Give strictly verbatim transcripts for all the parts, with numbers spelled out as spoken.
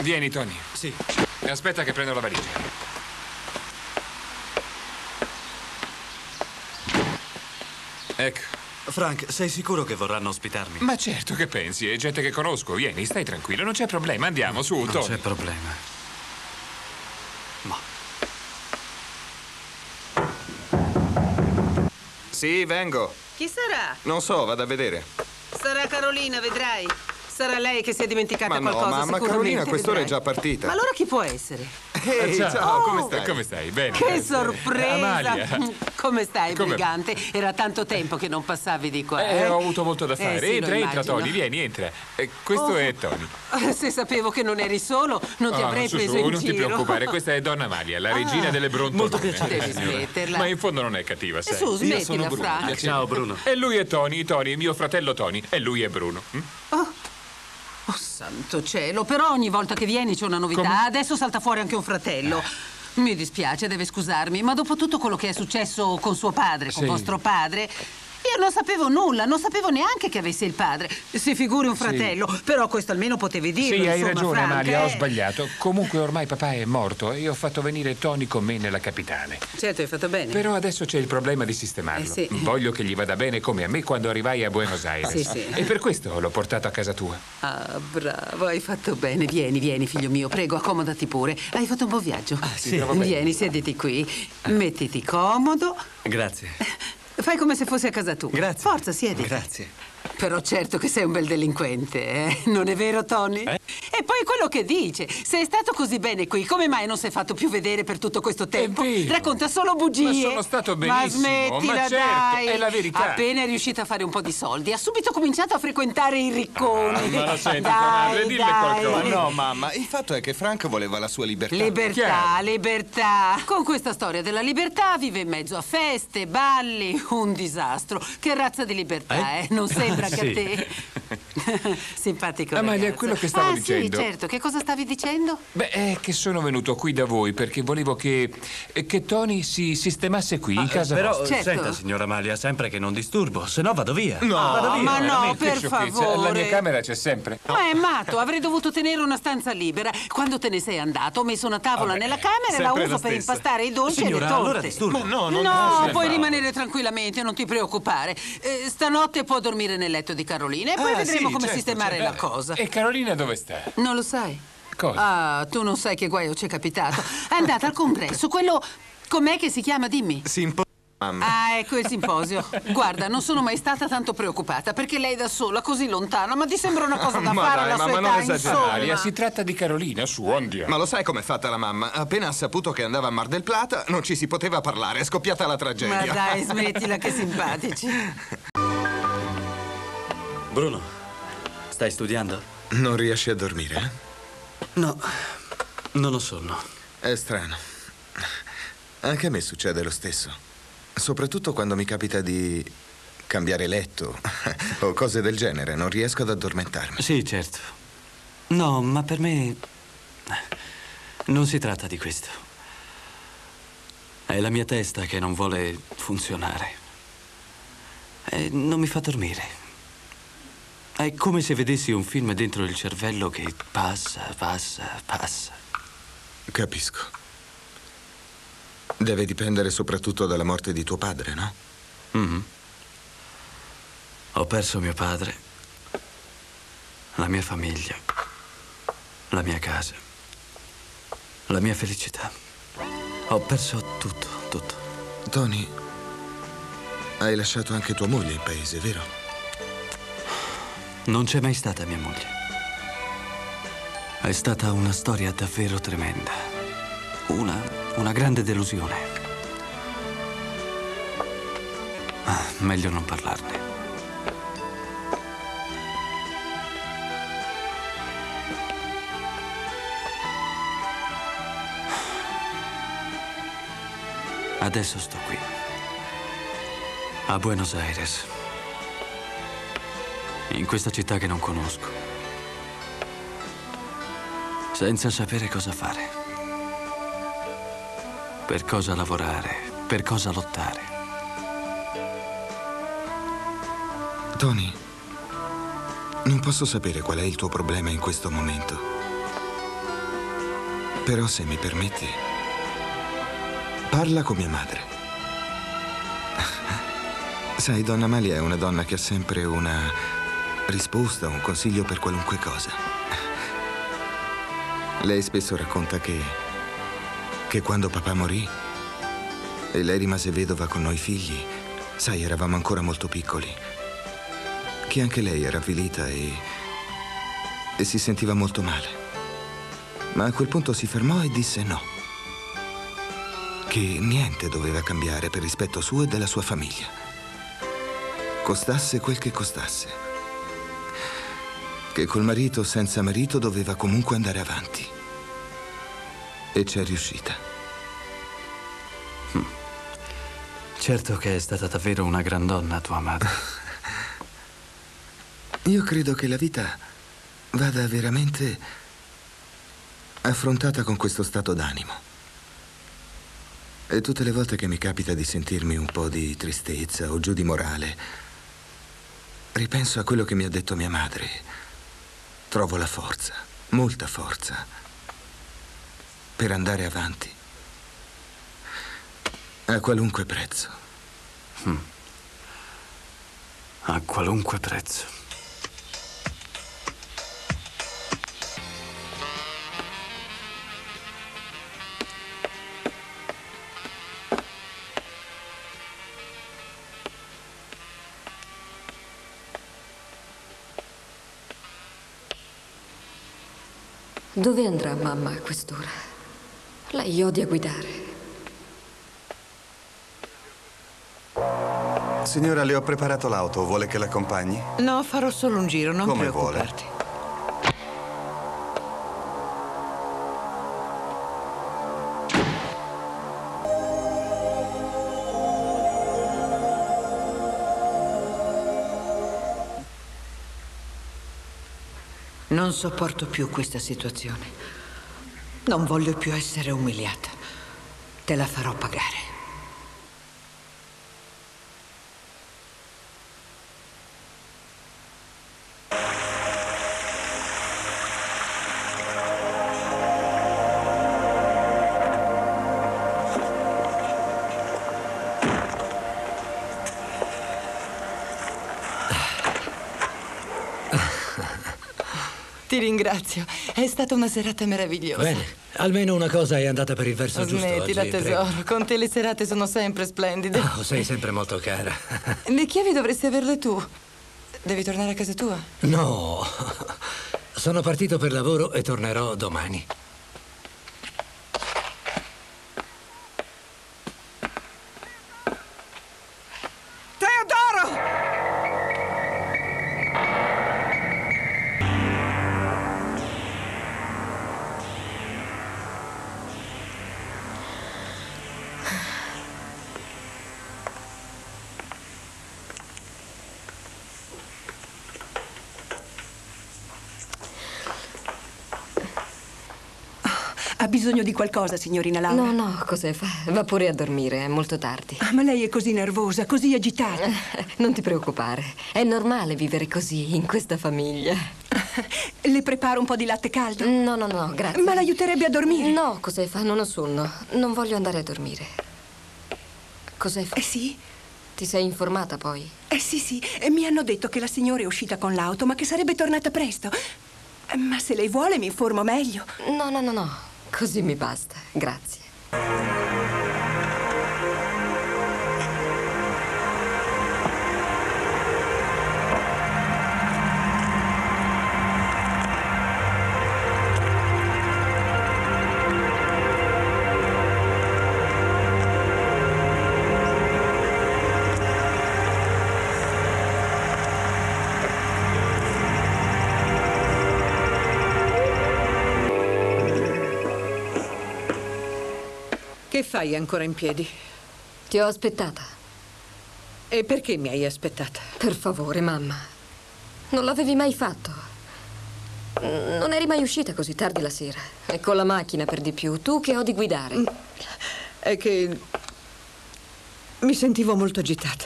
vieni, Tony. Sì. Aspetta che prendo la valigia. Ecco. Frank, sei sicuro che vorranno ospitarmi? Ma certo, che pensi? È gente che conosco. Vieni, stai tranquillo, non c'è problema. Andiamo, su, Non Tony. c'è problema. Ma... Sì, vengo. Chi sarà? Non so, vado a vedere. Sarà Carolina, vedrai. Sarà lei che si è dimenticata Ma no, qualcosa, mamma, sicuramente, Carolina a quest'ora è vedrai. già partita. Ma allora chi può essere? Ehi, Ciao. ciao, Oh, come stai? Come stai? Bene. Che grazie. sorpresa! Amalia. Come stai, Come- brigante? Era tanto tempo che non passavi di qua. Eh, Eh, ho avuto molto da Eh, fare. sì, lo entra, entra, immagino. Tony, vieni, entra. Eh, questo Oh. è Tony. Se sapevo che non eri solo, non ti Ah, avrei su, preso su, in non giro. ti preoccupare, questa è Donna Amalia, la Ah, regina delle brontolone. molto piacere, Devi signora. smetterla. Ma in fondo non è cattiva, E sai. su, Io smettila, sono Bruno. Frank. Ciao, Bruno. E lui è Tony, Tony, mio fratello Tony. E lui è Bruno. Mm? Oh. Oh, santo cielo, però ogni volta che vieni c'è una novità. Come? Adesso salta fuori anche un fratello. Mi dispiace, deve scusarmi, ma dopo tutto quello che è successo con suo padre, con Sì. vostro padre, io non sapevo nulla, non sapevo neanche che avesse il padre. Si figuri un fratello, però questo almeno potevi dirlo. Sì, hai insomma, ragione, Frank, Amalia, ho eh. sbagliato. Comunque ormai papà è morto e ho fatto venire Tony con me nella capitale. Certo, hai fatto bene. Però adesso c'è il problema di sistemarlo. Eh, sì. Voglio che gli vada bene come a me quando arrivai a Buenos Aires. Sì, sì. E per questo l'ho portato a casa tua. Ah, bravo, hai fatto bene. Vieni, vieni, figlio mio, prego, accomodati pure. Hai fatto un buon viaggio. sì, trovo bene. Vieni, siediti qui. Mettiti comodo. Grazie. Fai come se fossi a casa tua. Grazie. Forza, siediti. Grazie. Però certo che sei un bel delinquente, eh? Non è vero, Tony? Eh? E poi quello che dice. Sei stato così bene qui, come mai non sei fatto più vedere per tutto questo tempo? vero. Racconta solo bugie. Ma sono stato Ma benissimo, smettila, ma certo, dai. è la verità. Appena è riuscita a fare un po' di soldi, ha subito cominciato a frequentare i ricconi. Ah, ma la senti, tua dai, madre, dille dai. qualcosa. Ma no, mamma, il fatto è che Frank voleva la sua libertà. Libertà, Chiaro. libertà. Con questa storia della libertà vive in mezzo a feste, balli, un disastro. Che razza di libertà, eh? Eh? Non sembra che Sì. a te? Simpatico Amalia, ragazzo. quello che stavo ah, dicendo. Sì, certo. Che cosa stavi dicendo? Beh, è che sono venuto qui da voi perché volevo che, che Tony si sistemasse qui, in casa Però, vostra. Certo. senta, signora Amalia, sempre che non disturbo, se no vado via. No, vado via. ma no, Veramente, per che sciocchezza. favore. La mia camera c'è sempre. Ma è matto, avrei dovuto tenere una stanza libera. Quando te ne sei andato, ho messo una tavola Vabbè, nella camera e la sempre uso la per stessa. impastare i dolci Signora, e le torte. allora disturbo. Ma no, non No, no, puoi no. rimanere tranquillamente, non ti preoccupare. Eh, stanotte può dormire nel letto di Carolina e poi Ah, vedremo sì, come certo, sistemare certo. la cosa. E Carolina dove sta? Non lo sai? Cosa? Ah, tu non sai che guaio ci è capitato. È andata al congresso, quello... Com'è che si chiama? Dimmi. Simpo, mamma. Ah, ecco il simposio. Guarda, non sono mai stata tanto preoccupata perché lei da sola, così lontana, ma ti sembra una cosa da Ma fare dai, alla mamma, sua non età, esagerare. insomma. Amalia, si tratta di Carolina, su, andiamo. Ma lo sai com'è fatta la mamma? Appena ha saputo che andava a Mar del Plata, non ci si poteva parlare, è scoppiata la Ma tragedia. dai, smettila, che simpatici. Bruno, stai studiando? Non riesci a dormire, eh? No, non ho sonno. È strano. Anche a me succede lo stesso. Soprattutto quando mi capita di cambiare letto o cose del genere. Non riesco ad addormentarmi. Sì, certo. No, ma per me non si tratta di questo. È la mia testa che non vuole funzionare. E non mi fa dormire. È come se vedessi un film dentro il cervello che passa, passa, passa. Capisco. Deve dipendere soprattutto dalla morte di tuo padre, no? Mhm. Ho perso mio padre, la mia famiglia, la mia casa, la mia felicità. Ho perso tutto, tutto. Tony, hai lasciato anche tua moglie in paese, vero? Non c'è mai stata mia moglie. È stata una storia davvero tremenda. Una, una grande delusione. Ah, meglio non parlarne. Adesso sto qui, a Buenos Aires, in questa città che non conosco, senza sapere cosa fare, per cosa lavorare, per cosa lottare. Tony, non posso sapere qual è il tuo problema in questo momento. Però se mi permetti, parla con mia madre. Sai, donna Amalia è una donna che ha sempre una risposta, un consiglio per qualunque cosa. Lei spesso racconta che, che quando papà morì e lei rimase vedova con noi figli, sai, eravamo ancora molto piccoli, che anche lei era avvilita e, e si sentiva molto male. Ma a quel punto si fermò e disse no. Che niente doveva cambiare per rispetto suo e della sua famiglia. Costasse quel che costasse. Che col marito o senza marito doveva comunque andare avanti. E c'è riuscita. Mm. Certo che è stata davvero una gran donna tua madre. Io credo che la vita vada veramente affrontata con questo stato d'animo. E tutte le volte che mi capita di sentirmi un po' di tristezza o giù di morale, ripenso a quello che mi ha detto mia madre. Trovo la forza, molta forza, per andare avanti. A qualunque prezzo. Mm. A qualunque prezzo. Dove andrà mamma a quest'ora? Lei odia guidare. Signora, le ho preparato l'auto. Vuole che l'accompagni? No, farò solo un giro, non Come preoccuparti. vuole. Non sopporto più questa situazione. Non voglio più essere umiliata. Te la farò pagare. Ti ringrazio, è stata una serata meravigliosa. Bene, almeno una cosa è andata per il verso giusto Smettila, oggi, tesoro, prego. con te le serate sono sempre splendide. Oh, sei sempre molto cara. Le chiavi dovresti averle tu. Devi tornare a casa tua? No, sono partito per lavoro e tornerò domani. Ha bisogno di qualcosa, signorina Laura? No, no, cos'è? Fa? Va pure a dormire, è molto tardi. Ah, ma lei è così nervosa, così agitata. Non ti preoccupare, è normale vivere così in questa famiglia. Le preparo un po' di latte caldo? No, no, no, grazie. Ma l'aiuterebbe a dormire? No, cos'è? Fa? Non ho sonno. Non voglio andare a dormire. Cos'è? Fa? Eh sì? Ti sei informata poi? Eh sì, sì. E mi hanno detto che la signora è uscita con l'auto, ma che sarebbe tornata presto. Ma se lei vuole mi informo meglio. No, no, no, no. Così mi basta, grazie. Che fai ancora in piedi? Ti ho aspettata. E perché mi hai aspettata? Per favore, mamma. Non l'avevi mai fatto. Non eri mai uscita così tardi la sera. E con la macchina per di più. Tu che odi guidare. È che mi sentivo molto agitata.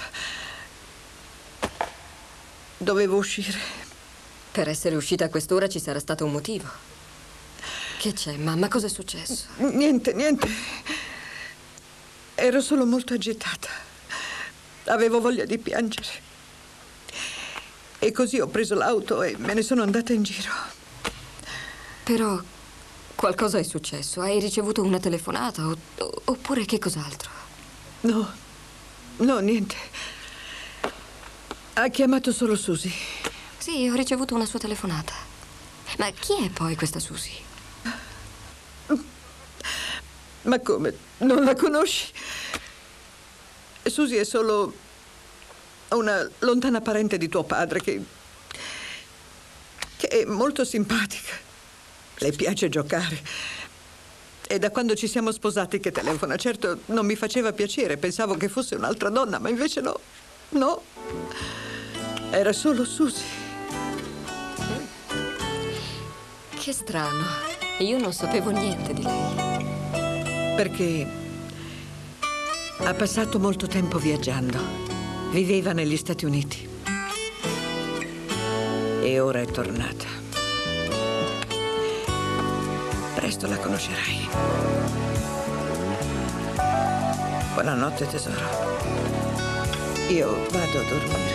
Dovevo uscire. Per essere uscita a quest'ora ci sarà stato un motivo. Che c'è, mamma? Cosa è successo? Niente, niente. Ero solo molto agitata. Avevo voglia di piangere. E così ho preso l'auto e me ne sono andata in giro. Però qualcosa è successo? Hai ricevuto una telefonata o, oppure che cos'altro? No, no, niente. Ha chiamato solo Susie. Sì, ho ricevuto una sua telefonata. Ma chi è poi questa Susie? Ma come? Non la conosci? Susie è solo una lontana parente di tuo padre che... che è molto simpatica. Le piace giocare. È da quando ci siamo sposati che telefona. Certo, non mi faceva piacere. Pensavo che fosse un'altra donna, ma invece no. No. Era solo Susie. Che strano. Io non sapevo niente di lei. Perché ha passato molto tempo viaggiando. Viveva negli Stati Uniti. E ora è tornata. Presto la conoscerai. Buonanotte, tesoro. Io vado a dormire.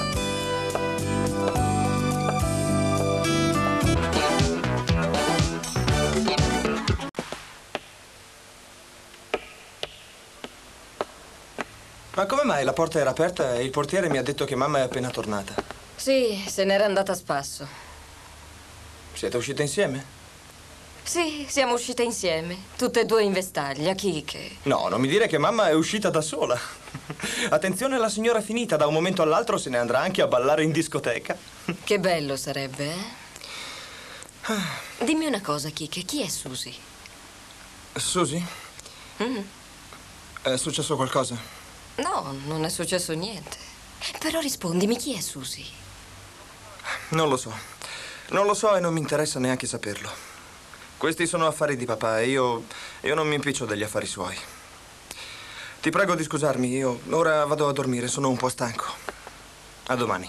Ma come mai la porta era aperta e il portiere mi ha detto che mamma è appena tornata? Sì, se n'era andata a spasso. Siete uscite insieme? Sì, siamo uscite insieme, tutte e due in vestaglia, chi che... No, non mi dire che mamma è uscita da sola. Attenzione alla signora finita, da un momento all'altro se ne andrà anche a ballare in discoteca. Che bello sarebbe, eh? Dimmi una cosa, Kike, chi è Susie? Susie? Mm. È successo qualcosa? No, non è successo niente. Però rispondimi, chi è Susie? Non lo so. Non lo so e non mi interessa neanche saperlo. Questi sono affari di papà e io, io non mi impiccio degli affari suoi. Ti prego di scusarmi, io ora vado a dormire, sono un po' stanco. A domani.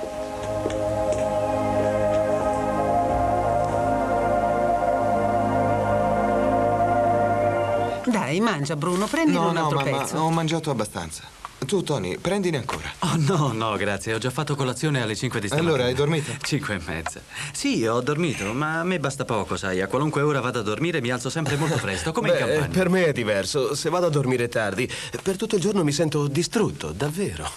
Dai, mangia, Bruno, prendine no, un altro no, mamma, pezzo. ho mangiato abbastanza. Tu, Tony, prendine ancora. Oh, no, no, grazie. Ho già fatto colazione alle cinque di stamattina. Allora, hai dormito? Cinque e mezza. Sì, ho dormito, ma a me basta poco, sai. A qualunque ora vado a dormire mi alzo sempre molto presto, come Beh, in campagna. Per me è diverso. Se vado a dormire tardi, per tutto il giorno mi sento distrutto, davvero.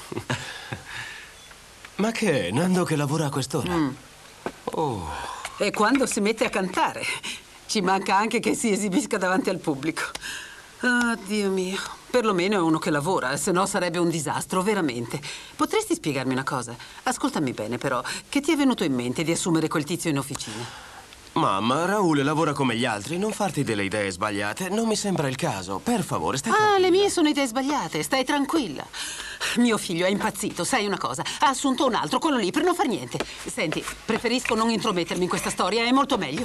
Ma che è? Nando che lavora a quest'ora? Mm. Oh. E quando si mette a cantare, ci manca anche che si esibisca davanti al pubblico. Oh, Dio mio. Perlomeno è uno che lavora, se no sarebbe un disastro, veramente. Potresti spiegarmi una cosa? Ascoltami bene, però. Che ti è venuto in mente di assumere quel tizio in officina? Mamma, Raul lavora come gli altri. Non farti delle idee sbagliate. Non mi sembra il caso. Per favore, stai Ah, tranquilla. le mie sono idee sbagliate. Stai tranquilla. Mio figlio è impazzito. Sai una cosa? Ha assunto un altro, quello lì, per non far niente. Senti, preferisco non intromettermi in questa storia. È molto meglio.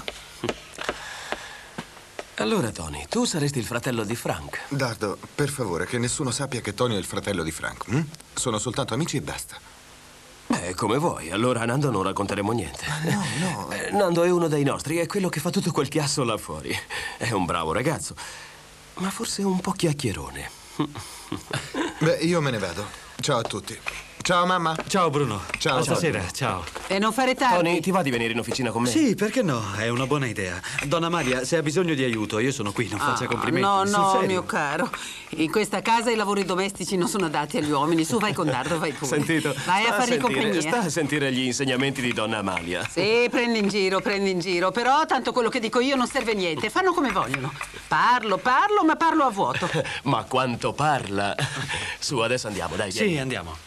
Allora, Tony, tu saresti il fratello di Frank. Dardo, per favore, che nessuno sappia che Tony è il fratello di Frank. Hm? Sono soltanto amici e basta. Beh, come vuoi. Allora a Nando non racconteremo niente. No, no. Eh, Nando è uno dei nostri, è quello che fa tutto quel chiasso là fuori. È un bravo ragazzo, ma forse un po' chiacchierone. Beh, io me ne vado. Ciao a tutti. Ciao, mamma. Ciao, Bruno. Ciao. A stasera, ciao. E non fare tardi. Tony, ti va di venire in officina con me? Sì, perché no? È una buona idea. Donna Amalia, se ha bisogno di aiuto, io sono qui, non faccia Ah, complimenti. No, Sul no, serio. mio caro. In questa casa i lavori domestici non sono adatti agli uomini. Su, vai con Dardo, vai pure. Sentito? Vai sta a fargli sentire, compagnia. Sta a sentire gli insegnamenti di donna Amalia. Sì, prendi in giro, prendi in giro. Però tanto quello che dico io non serve a niente. Fanno come vogliono. Parlo, parlo, ma parlo a vuoto. Ma quanto parla. Su, adesso andiamo, dai, vieni. Sì, andiamo.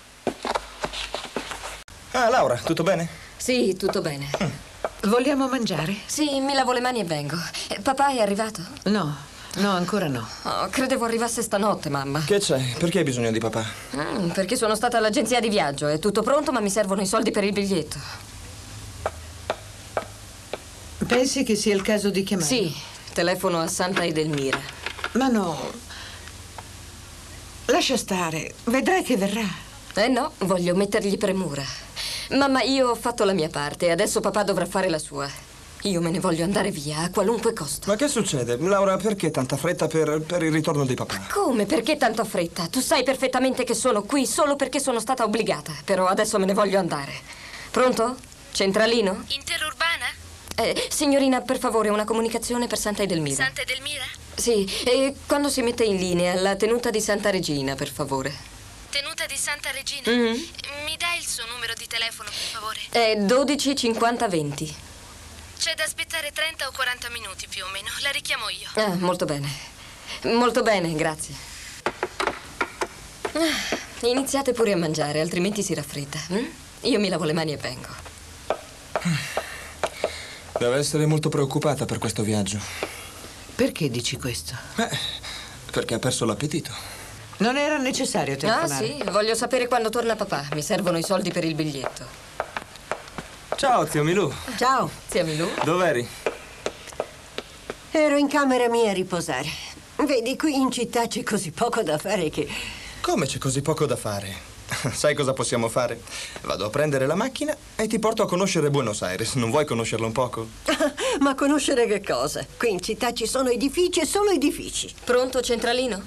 Ah, Laura, tutto bene? Sì, tutto bene. Vogliamo mangiare? Sì, mi lavo le mani e vengo. Eh, Papà è arrivato? No, no, ancora no. Oh, credevo arrivasse stanotte, mamma. Che c'è? Perché hai bisogno di papà? Mm, perché sono stata all'agenzia di viaggio. È tutto pronto, ma mi servono i soldi per il biglietto. Pensi che sia il caso di chiamare? Sì, telefono a Santa Edelmira. Ma no. Lascia stare. Vedrai che verrà. Eh no, voglio mettergli premura. Mamma, io ho fatto la mia parte e adesso papà dovrà fare la sua. Io me ne voglio andare via a qualunque costo. Ma che succede? Laura, perché tanta fretta per, per il ritorno di papà? Come? Perché tanta fretta? Tu sai perfettamente che sono qui solo perché sono stata obbligata. Però adesso me ne voglio andare. Pronto? Centralino? Interurbana? Eh, signorina, per favore, una comunicazione per Santa Edelmira. Santa Edelmira? Sì, e quando si mette in linea, la tenuta di Santa Regina, per favore. Tenuta di Santa Regina? Mm-hmm. Mi dai il suo numero di telefono, per favore? È dodici cinquanta venti. C'è da aspettare trenta o quaranta minuti più o meno. La richiamo io. Ah, molto bene. Molto bene, grazie. Ah, iniziate pure a mangiare, altrimenti si raffredda. Hm? Io mi lavo le mani e vengo. Deve essere molto preoccupata per questo viaggio. Perché dici questo? Eh, perché ha perso l'appetito. Non era necessario telefonare. Ah, sì? Voglio sapere quando torna papà. Mi servono i soldi per il biglietto. Ciao, zio Milù. Ciao. Zia Milù? Dov'eri? Ero in camera mia a riposare. Vedi, qui in città c'è così poco da fare che... Come c'è così poco da fare? Sai cosa possiamo fare? Vado a prendere la macchina e ti porto a conoscere Buenos Aires. Non vuoi conoscerla un poco? Ma conoscere che cosa? Qui in città ci sono edifici e solo edifici. Pronto, centralino?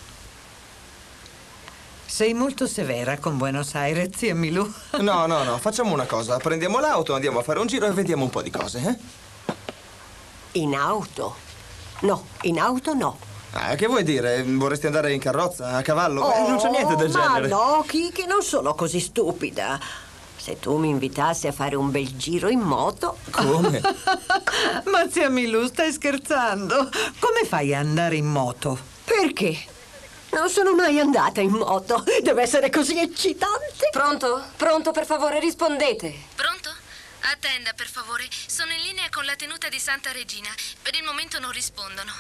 Sei molto severa con Buenos Aires, zia Milù. No, no, no, facciamo una cosa. Prendiamo l'auto, andiamo a fare un giro e vediamo un po' di cose, eh? In auto? No, in auto no. Ah, che vuoi dire? Vorresti andare in carrozza, a cavallo? Oh, eh, non c'è niente del ma genere. no, Kiki, non sono così stupida. Se tu mi invitassi a fare un bel giro in moto... Come? Ma zia Milù, stai scherzando? Come fai a andare in moto? Perché? Non sono mai andata in moto. Deve essere così eccitante. Pronto? Pronto, per favore, rispondete. Pronto? Attenda, per favore. Sono in linea con la tenuta di Santa Regina. Per il momento non rispondono.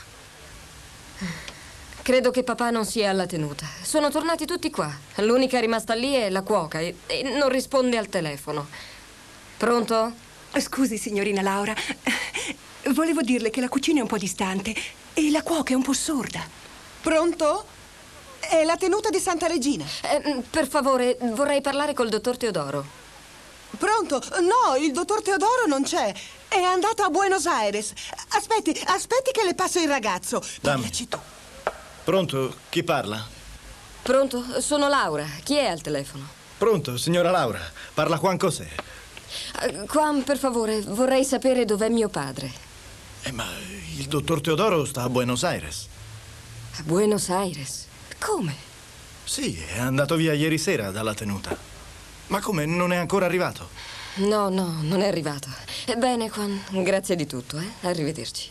Credo che papà non sia alla tenuta. Sono tornati tutti qua. L'unica rimasta lì è la cuoca e, e non risponde al telefono. Pronto? Scusi, signorina Laura. Volevo dirle che la cucina è un po' distante e la cuoca è un po' sorda. Pronto? È la tenuta di Santa Regina. Eh, per favore, vorrei parlare col dottor Teodoro. Pronto? No, il dottor Teodoro non c'è. È andato a Buenos Aires. Aspetti, aspetti che le passo il ragazzo. Parlaci tu. Pronto? Chi parla? Pronto? Sono Laura. Chi è al telefono? Pronto, signora Laura. Parla Juan José. Uh, Juan, per favore, vorrei sapere dov'è mio padre. Eh, ma il dottor Teodoro sta a Buenos Aires. A Buenos Aires? Come? Sì, è andato via ieri sera dalla tenuta. Ma come, non è ancora arrivato? No, no, non è arrivato. Bene, Juan, grazie di tutto, eh? Arrivederci.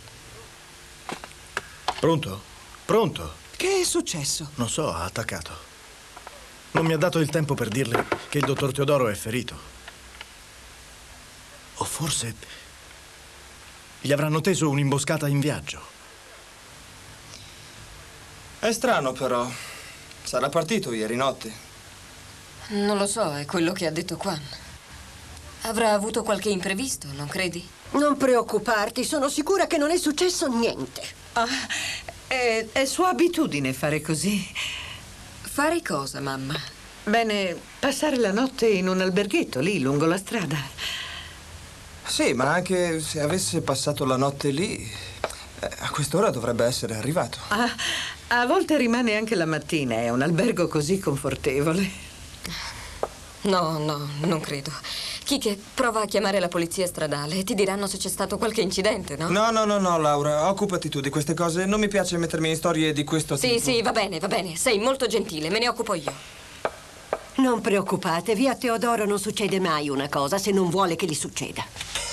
Pronto? Pronto? Che è successo? Non so, ha attaccato. Non mi ha dato il tempo per dirle che il dottor Teodoro è ferito. O forse gli avranno teso un'imboscata in viaggio. È strano, però. Sarà partito ieri notte. Non lo so, è quello che ha detto Juan. Avrà avuto qualche imprevisto, non credi? Non preoccuparti, sono sicura che non è successo niente. Ah, è, è sua abitudine fare così. Fare cosa, mamma? Bene, passare la notte in un alberghetto lì, lungo la strada. Sì, ma anche se avesse passato la notte lì, eh, a quest'ora dovrebbe essere arrivato. Ah, a volte rimane anche la mattina, è un albergo così confortevole. No, no, non credo. Kike, prova a chiamare la polizia stradale. Ti diranno se c'è stato qualche incidente, no? No, no, no, no, Laura, occupati tu di queste cose. Non mi piace mettermi in storie di questo sì, tipo. Sì, sì, va bene, va bene. Sei molto gentile, me ne occupo io. Non preoccupatevi, a Teodoro non succede mai una cosa se non vuole che gli succeda.